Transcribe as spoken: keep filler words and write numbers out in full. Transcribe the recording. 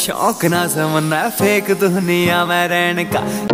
शौक ना समझना फेक दुनिया में रहने का।